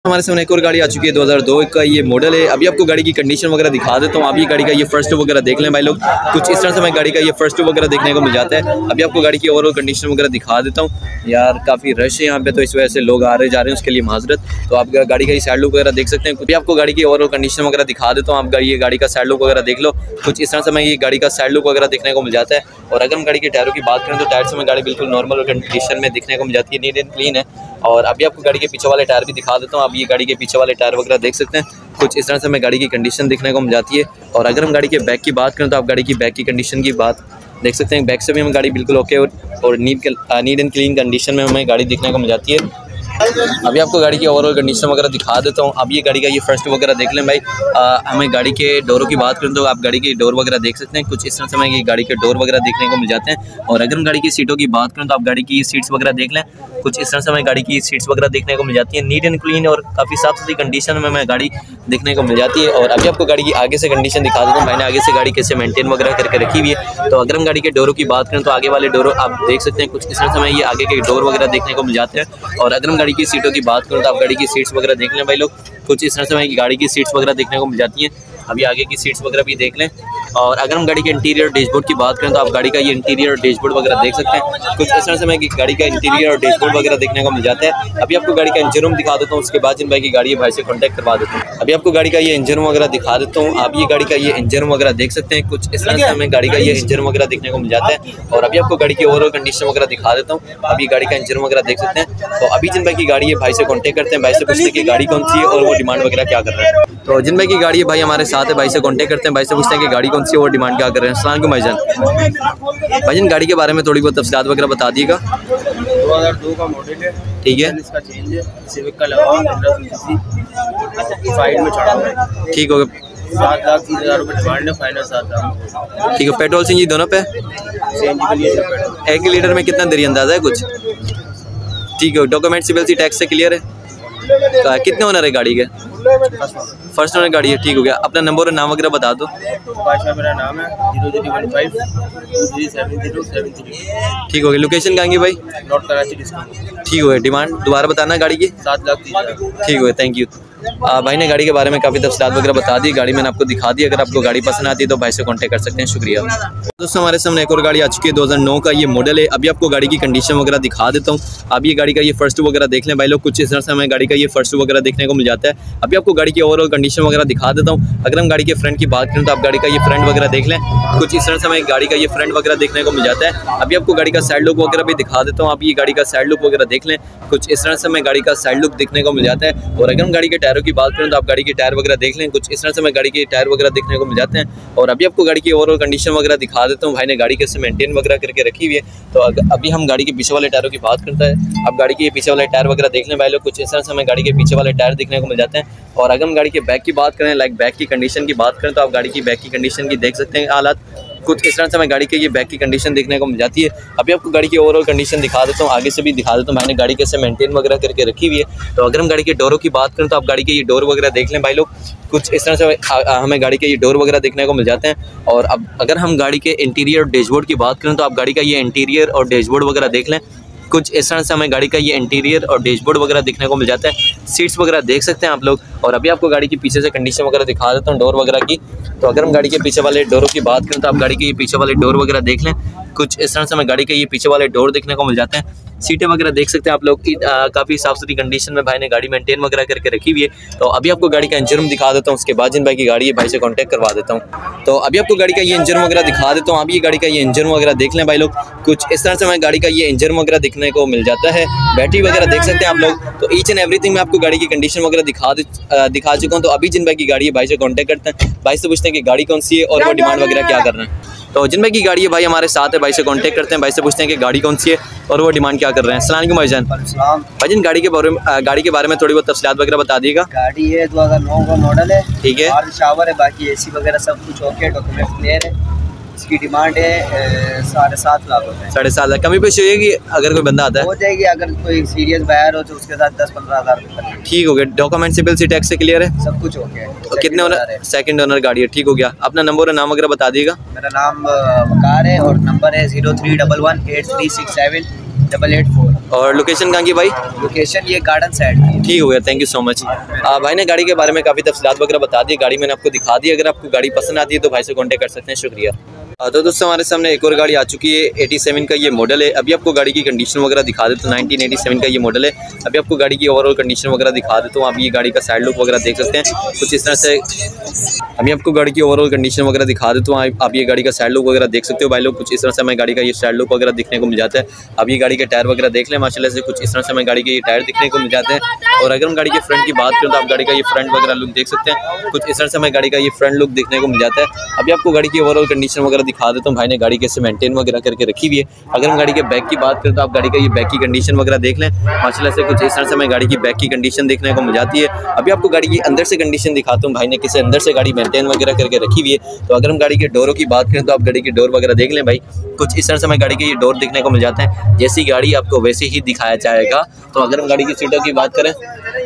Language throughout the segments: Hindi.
हमारे सामने एक और गाड़ी आ चुकी है 2002 का ये मॉडल है। अभी आपको गाड़ी की कंडीशन वगैरह दिखा देता हूँ। आप ये गाड़ी का ये फर्स्ट वगैरह देख लें भाई लोग, कुछ इस तरह से हमें गाड़ी का ये फर्स्ट वगैरह देखने को मिल जाता है। अभी आपको गाड़ी की ओवरऑल कंडीशन वगैरह दिखा देता हूँ। यार काफ़ी रश है यहाँ पे, तो इस वजह से लोग आ रहे जा रहे हैं, उसके लिए माजरत। तो आप गाड़ी का ये साइड लुक वगैरह देख सकते हैं। अभी आपको गाड़ी की ओवरऑल कंडीशन वगैरह दिखा देता हूँ। आप ये गाड़ी का साइड लुक वगैरह देख लो, कुछ इस तरह से हमें ये गाड़ी का साइड लुक वगैरह देखने को मिल जाता है। और अगर हम गाड़ी के टायरों की बात करें तो टायर से हमें गाड़ी बिल्कुल नॉर्मल कंडीशन में दिखने को मिल जाती है, नीट एंड क्लीन है। और अभी आपको गाड़ी के पीछे वाले टायर भी दिखा देता हूँ। आप ये गाड़ी के पीछे वाले टायर वगैरह देख सकते हैं, कुछ इस तरह से हमें गाड़ी की कंडीशन देखने को मिल जाती है। और अगर हम गाड़ी के बैक की बात करें तो आप गाड़ी की बैक की कंडीशन की बात देख सकते हैं। बैक से भी हमें गाड़ी बिल्कुल ओके और नीट एंड क्लीन कंडीशन में हमें गाड़ी देखने को मिल जाती है। अभी आपको गाड़ी की ओवरऑल कंडीशन वगैरह दिखा देता हूँ। अब ये गाड़ी का ये फर्स्ट वगैरह देख लें भाई। हमें गाड़ी के डोरों की बात करें तो आप गाड़ी के डोर वगैरह देख सकते हैं, कुछ इस तरह से हमें ये गाड़ी के डोर वगैरह देखने को मिल जाते हैं। और अगर हम गाड़ी की सीटों की बात करें तो आप गाड़ी की सीट्स वगैरह देख लें, कुछ इस तरह से हमें गाड़ी की सीट्स वगैरह देखने को मिल जाती है, नीट एंड क्लीन और काफ़ी साफ सुथरी कंडीशन में हमें गाड़ी देखने को मिल जाती है। और अभी आपको गाड़ी की आगे से कंडीशन दिखा देता हूँ। मैंने आगे से गाड़ी कैसे मेंटेन वगैरह करके रखी हुई है। तो अगर हम गाड़ी के डोरों की बात करें तो आगे वाले डोरों आप देख सकते हैं, कुछ इस तरह से हमें ये आगे के डोर वगैरह देखने को मिल जाते हैं। और अगर हम गाड़ी की सीटों की बात करें तो आप गाड़ी की सीट्स वगैरह देख लें भाई लोग, कुछ इस तरह से हमें गाड़ी की सीट्स वगैरह देखने को मिल जाती हैं। अभी आगे की सीट्स वगैरह भी देख लें। और अगर हम गाड़ी के इंटीरियर डैशबोर्ड की बात करें तो आप गाड़ी का ये इंटीरियर डैशबोर्ड वगैरह देख सकते हैं, कुछ इस तरह से हमें गाड़ी का इंटीरियर और डैशबोर्ड वगैरह देखने को मिल जाता है। अभी आपको गाड़ी का इंजन रूम दिखा देता हूँ, उसके बाद जिन भाई की गाड़ी है भाई से कॉन्टैक्ट करवा देता हूँ। अभी आपको गाड़ी का ये इंजन रूम वगैरह दिखा देता हूँ। आप ये गाड़ी का ये इंजन रूम वगैरह देख सकते हैं, कुछ इस तरह से हमें गाड़ी का ये इंजन रूम वगैरह देखने को मिल जाता है। और अभी आपको गाड़ी की ओवरऑल कंडीशन वगैरह दिखा देता हूँ। अभी गाड़ी का इंजन रूम वगैरह देख सकते हैं। तो अभी जिन भाई की गाड़ी है भाई से कॉन्टैक्ट करते हैं, भाई से पूछते हैं कि गाड़ी कौन सी है और वो डिमांड वगैरह क्या कर रहे हैं। तो जिन भाई की गाड़ी है भाई हमारे साथ है, भाई से कॉन्टैक्ट करते हैं, भाई से पूछते हैं कि गाड़ी कौन सी है और डिमांड क्या कर रहे हैं। अस्सलाम वालेकुम भाईजान, गाड़ी के बारे में थोड़ी बहुत तफसीलात वगैरह बता दिएगा। 2002 का मॉडल है, ठीक है, इसका चेंज है, सिविक का लगा 1500 साइड में चढ़ा हुआ है। ठीक हो गया, 7,30,000 रुपये डिमांड है, फाइनल 7,00,000। ठीक है। पेट्रोल सीएनजी दोनों पे? सीएनजी के लिए पेट्रोल 1 लीटर में कितना देरी अंदाजा है कुछ? ठीक है। डॉक्यूमेंट सिविल सी टैक्स से क्लियर है? कितने ओनर है गाड़ी के? फर्स्ट ओनर गाड़ी है, ठीक हो गया। अपना नंबर और नाम वगैरह बता दो। मेरा नाम है 0015 7073। ठीक हो गया। लोकेशन कहाँ की भाई? North Karachi district. ठीक हो गया। डिमांड दोबारा बताना गाड़ी की? 7,30,000। ठीक हो गया, थैंक यू। भाई ने गाड़ी के बारे में काफ़ी तफसीलात वगैरह बता दी, गाड़ी मैंने आपको दिखा दी। अगर आपको गाड़ी पसंद आती है तो भाई से कांटेक्ट कर सकते हैं। शुक्रिया दोस्तों। हमारे सामने एक और गाड़ी आ चुकी है 2009 का ये मॉडल है। अभी आपको गाड़ी की कंडीशन वगैरह दिखा देता हूँ। अब ये गाड़ी का ये फर्स्ट वगैरह देख लें भाई लोग, कुछ इस तरह से हमें गाड़ी का ये फर्स्ट वगैरह देखने को मिल जाता है। अभी आपको गाड़ी की ओवरऑल कंडीशन वगैरह दिखा देता हूँ। अगर हम गाड़ी के फ्रंट की बात करें तो आप गाड़ी का ये फ्रंट वगैरह देख लें, कुछ इस तरह से हमें गाड़ी का ये फ्रंट वगैरह देखने को मिल जाता है। अभी आपको गाड़ी का साइड लुक वगैरह भी दिखा देता हूँ। आप ये गाड़ी का साइड लुक वगैरह देख लें, कुछ इस तरह से हमें गाड़ी का साइड लुक देखने को मिल जाता है। और अगर हम गाड़ी के टायरों की बात करें तो आप गाड़ी के टायर वगैरह देख लें, कुछ इस तरह से हमें गाड़ी के टायर वगैरह देखने को मिल जाते हैं। और अभी आपको गाड़ी की ओवरऑल कंडीशन वगैरह दिखा देता हूँ। भाई ने गाड़ी कैसे मेंटेन वगैरह करके रखी हुई है। तो अभी हम गाड़ी के पीछे वाले टायरों की बात करते हैं। अब गाड़ी के पीछे वाले टायर वगैरह देख लें भाई लोग, कुछ इस तरह से हमें गाड़ी के पीछे वाले टायर देखने को मिल जाते हैं। और अगर हम गाड़ी के बैक की बात करें, लाइक बैक की कंडीशन की बात करें तो आप गाड़ी की बैक की कंडीशन की देख सकते हैं हालात, कुछ इस तरह से हमें गाड़ी के ये बैक की कंडीशन देखने को मिल जाती है। अभी आपको गाड़ी की ओवरऑल कंडीशन दिखा देता हूँ, आगे से भी दिखा देता हूँ मैंने गाड़ी कैसे मेंटेन वगैरह करके रखी हुई है। तो अगर हम गाड़ी के डोरों की बात करें तो आप गाड़ी के ये डोर वगैरह देख लें भाई लोग, कुछ इस तरह से हमें गाड़ी के ये डोर वगैरह देखने को मिल जाते हैं। और अब अगर हम गाड़ी के इंटीरियर डैशबोर्ड की बात करें तो आप गाड़ी का ये इंटीरियर और डैशबोर्ड वगैरह देख लें, कुछ इस तरह से हमें गाड़ी का ये इंटीरियर और डैशबोर्ड वगैरह देखने को मिल जाता है। सीट्स वगैरह देख सकते हैं आप लोग। और अभी आपको गाड़ी के पीछे से कंडीशन वगैरह दिखा देता हूँ डोर वगैरह की। तो अगर हम गाड़ी के पीछे वाले डोरों की बात करें तो आप गाड़ी के ये पीछे वाले डोर वगैरह देख लें, कुछ इस तरह से हमें गाड़ी के ये पीछे वाले डोर देखने को मिल जाते हैं। सीटें वगैरह देख सकते हैं आप लोग, काफ़ी साफ सुथरी कंडीशन में भाई ने गाड़ी मेंटेन वगैरह करके रखी हुई है। तो अभी आपको गाड़ी का इंजन रूम दिखा देता हूँ, उसके बाद जिन भाई की गाड़ी है भाई से कांटेक्ट करवा देता हूँ। तो अभी आपको गाड़ी का ये इंजन वगैरह दिखा देता हूँ। अभी ये गाड़ी का ये इंजन वगैरह देख लें भाई लोग, कुछ इस तरह से हमें गाड़ी का ये इंजन वगैरह दिखने को मिल जाता है। बैटरी वगैरह देख सकते हैं आप लोग। तो ईच एंड एवरीथिंग मैं आपको गाड़ी की कंडीशन वगैरह दिखा चुका हूँ। तो अभी जिन भाई की गाड़ी है भाई से कांटेक्ट करते हैं, भाई से पूछते हैं कि गाड़ी कौन सी है और वो डिमांड वगैरह क्या कर रहे हैं। तो जिन भाई की गाड़ी है भाई हमारे साथ है, भाई से कांटेक्ट करते हैं, भाई से पूछते हैं कि गाड़ी कौन सी है और वो डिमांड क्या कर रहे हैं। अस्सलाम वालेकुम भाईजान। भाईजान गाड़ी के बारे में थोड़ी बहुत तफसीलात वगैरह बता दिएगा। गाड़ी है 2009 का मॉडल है, ठीक है, और शावर है, बाकी एसी वगैरह सब कुछ ओके, डॉक्यूमेंट क्लियर है। इसकी डिमांड है 7.5 लाख रुपए। 7.5 लाख कमी पेश होगी अगर कोई बंदा आता है? हो जाएगी, अगर कोई सीरियस बायर हो तो उसके साथ 10-15 हज़ार। ठीक हो गया। डॉक्यूमेंट सिविल सी टैक्स से क्लियर है? सब कुछ ओके है। तो कितने ओनर? सेकंड ओनर गाड़ी है, ठीक हो गया। अपना नंबर और नाम वगैरह बता दिएगा। मेरा नाम वकार है और नंबर है 0311 8367 884। और लोकेशन कहाँ की भाई? लोकेशन ये गार्डन साइड की है। ठीक हो गया, थैंक यू सो मच। भाई ने गाड़ी के बारे में काफ़ी तफसीलात वगैरह बता दी, गाड़ी मैंने आपको दिखा दी। अगर आपको गाड़ी पसंद आती है तो भाई से कॉन्टेक्ट कर सकते हैं। शुक्रिया। तो दोस्तों हमारे सामने एक और गाड़ी आ चुकी है, 87 का ये मॉडल है। अभी आपको गाड़ी की कंडीशन वगैरह दिखा देता हूँ। 1987 का ये मॉडल है। अभी आपको गाड़ी की ओवरऑल कंडीशन वगैरह दिखा देता हूँ। आप ये गाड़ी का साइड लुक वगैरह देख सकते हैं कुछ इस तरह से। अभी आपको गाड़ी की ओवरऑल कंडीशन वगैरह दिखा देता हूँ। आप ये गाड़ी का साइड लुक वगैरह देख सकते हो भाई लोग। कुछ इस तरह से हमें गाड़ी का ये साइड लुक वगैरह दिखने को मिल जाता है। अब ये गाड़ी के टायर वगैरह देख लें माशाल्लाह से। कुछ इस तरह से हमें गाड़ी के ये टायर दिखने को मिल जाते हैं। और अगर हम गाड़ी के फ्रंट की बात करें तो आप गाड़ी का ये फ्रंट वगैरह लुक देख सकते हैं। कुछ इस तरह से हमें गाड़ी का ये फ्रंट लुक देखने को मिल जाता है। अभी आपको गाड़ी की ओवरऑल कंडीशन वगैरह दिखा देता हूँ। भाई ने गाड़ी कैसे मेंटेन वगैरह करके रखी हुई है। अगर हम गाड़ी के बैक की बात करें तो आप गाड़ी का ये बैक की कंडीशन वगैरह देख लें माशाल्लाह से। कुछ इस तरह से हमें गाड़ी की बैक की कंडीशन देखने को मिल जाती है। अभी आपको गाड़ी की अंदर से कंडीशन दिखाता हूँ। भाई ने किसे अंदर से गाड़ी मेंटेन वगैरह करके रखी हुई है। तो अगर हम गाड़ी के डोरों की बात करें तो आप गाड़ी के डोर वगैरह देख लें भाई। कुछ इस तरह से हमें गाड़ी के ये डोर देखने को मिल जाते हैं। जैसी गाड़ी आपको वैसे ही दिखाया जाएगा। तो अगर हम गाड़ी की सीटों की बात करें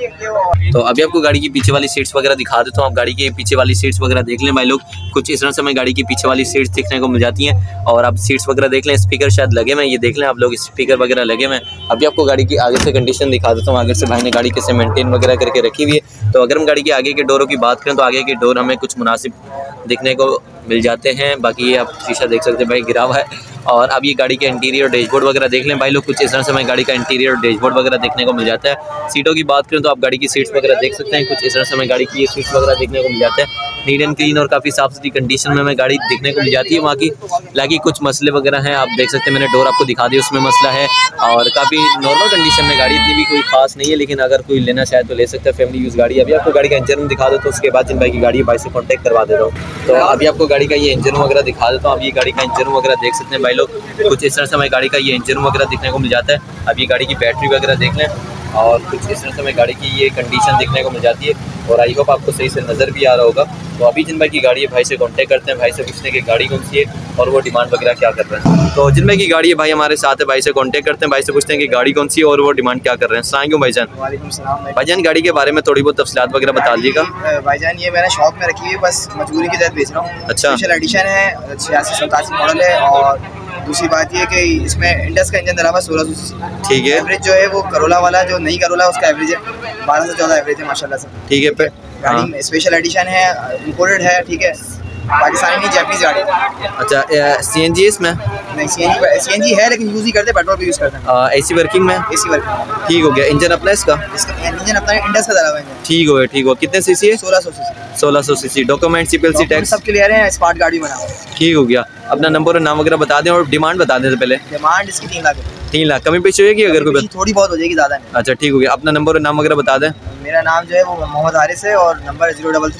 तो अभी आपको गाड़ी की पीछे वाली सीट्स वगैरह दिखा देता हूँ। आप गाड़ी के पीछे वाली सीट्स वगैरह देख लें भाई लोग। कुछ इस तरह से हमें गाड़ी की पीछे वाली सीट्स देखने को मिल जाती हैं। और आप सीट्स वगैरह देख लें, स्पीकर शायद लगे हुए हैं, ये देख लें आप लोग, स्पीकर वगैरह लगे हुए हैं। अभी आपको गाड़ी की आगे से कंडीशन दिखा देता हूँ। आगे से भाई ने गाड़ी कैसे मेंटेन वगैरह करके रखी हुई है। तो अगर हम गाड़ी के आगे के डोरों की बात करें तो आगे के डोर हमें कुछ मुनासिब दिखने को मिल जाते हैं। बाकी ये आप शीशा देख सकते हैं भाई गिरा हुआ है। और अब ये गाड़ी के इंटीरियर डैशबोर्ड वगैरह देख लें भाई लोग। कुछ इस तरह से हमें गाड़ी का इंटीरियर डैशबोर्ड वगैरह देखने को मिल जाता है। सीटों की बात करें तो आप गाड़ी की सीट्स वगैरह देख सकते हैं। कुछ इस तरह से हमें गाड़ी की ये सीट्स वगैरह देखने को मिल जाता है। नीट एंड क्लीन और काफ़ी साफ सुथरी कंडीशन में हमें गाड़ी देखने को मिल जाती है। वहाँ की लागी कुछ मसले वगैरह हैं, आप देख सकते हैं। मैंने डोर आपको दिखा दिया, उसमें मसला है। और काफ़ी नॉर्मल कंडीशन में गाड़ी, इतनी भी कोई खास नहीं है। लेकिन अगर कोई लेना चाहे तो ले सकता है, फैमिली यूज़ गाड़ी। अभी आपको गाड़ी का इंजन दिखा दो तो उसके बाद जिन भाई की गाड़ी है भाई से कॉन्टैक्ट करवा देता हूँ। तो अभी आपको गाड़ी का ये इंजन वगैरह दिखा देता हूँ। अब ये गाड़ी का इंजन वगैरह देख सकते हैं भाई लोग। कुछ इस तरह से हमें गाड़ी का ये इंजन वगैरह देखने को मिल जाता है। अब ये गाड़ी की बैटरी वगैरह देख लें। और कुछ इस तरह से हमें गाड़ी की ये कंडीशन देखने को मिल जाती है। और आई होप आपको सही से नज़र भी आ रहा होगा। तो अभी जिन भाई की गाड़ी है भाई से कांटेक्ट करते हैं, भाई से पूछते हैं कि गाड़ी कौन सी है और वो डिमांड वगैरह क्या कर रहे हैं। तो जिन भाई की गाड़ी है भाई हमारे साथ है, भाई से कांटेक्ट करते हैं, भाई से पूछते हैं कि गाड़ी कौन सी है और वो डिमांड क्या कर रहे हैं। अस्सलाम वालेकुम भाईजान। वालेकुम सलाम भाईजान गाड़ी के बारे में थोड़ी बहुत तफसीलात वगैरह बता दीजिएगा। भाईजान ये मैंने शॉप में रखी हुई है, बस मजबूरी के तहत बेच रहा हूँ। अच्छा। स्पेशल एडिशन है, 86-87 मॉडल है। और दूसरी बात ये कि इसमें इंडस का इंजन डला हुआ 1600 सीसी। ठीक है। एवरेज जो है वो करोला वाला जो नहीं करोला उसका एवरेज है 12 से 14 एवरेज है माशाल्लाह से। ठीक है। गाड़ी में स्पेशल एडिशन है, इंपोर्टेड है। ठीक है, पाकिस्तानी नहीं, जापानीज गाड़ी। अच्छा, सीएनजी इसमें? नहीं, सीएनजी है लेकिन यूज़ ही करते हैं, पेट्रोल भी यूज़ करते हैं। एसी वर्किंग में? AC working. ठीक हो गया। इंजन अपना इसका इंजन अपना इंडस का डला हुआ है। ठीक हो गया, ठीक हो। कितने सीसी है? 1600 CC. 1600 CC. Document CPLC tax सब क्लियर है, स्मार्ट गाड़ी बना। ठीक हो गया। अपना नंबर और नाम वगैरह बता दें और डिमांड बता दें। पहले डिमांड इसकी 3 लाख है। 3 लाख कमी पेश होगी अगर कोई थोड़ी बहुत हो जाएगी, ज़्यादा नहीं। अच्छा ठीक हो गया। अपना नंबर और नाम वगैरह बता दें। मेरा नाम जो है वो मोहम्मद हारिस है और नंबर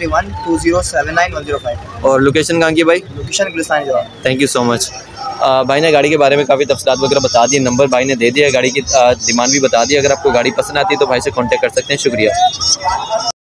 03312079 और लोकेशन कहाँ की भाई? लोकेशन गुलिस्तान जवाब। Thank you so much. भाई ने गाड़ी के बारे में काफ़ी तफसीलात वगैरह बता दी, नंबर भाई ने दे दिया, गाड़ी की डिमांड भी बता दी। अगर आपको गाड़ी पसंद आती है तो भाई से कांटेक्ट कर सकते हैं। शुक्रिया।